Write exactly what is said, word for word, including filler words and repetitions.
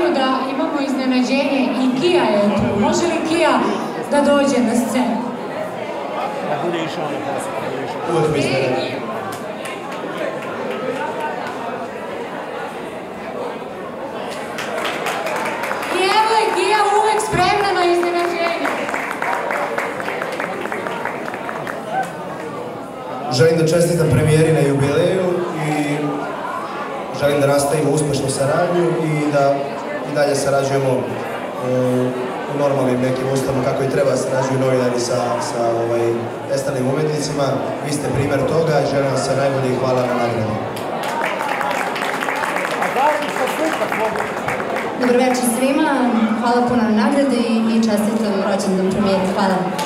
scenu da imamo iznenađenje i Kija je tu. Može li Kija da dođe na scenu? Da bude išao na posao. Uvijek mi iznenađenje. I evo je Kija uvek spremna na iznenađenje. Želim da čestitam premijeri na jubileju i želim da nastavimo uspešnu saradnju i da i dalje sarađujemo u normalnim nekim uslovima kako i treba sarađuju novinari sa estradnim umetnicima. Vi ste primer toga i želim vam sve najbolje i hvala na nagradi. Dobro večer svima, hvala puno na nagradi i čestitam rođendan premijeri. Hvala.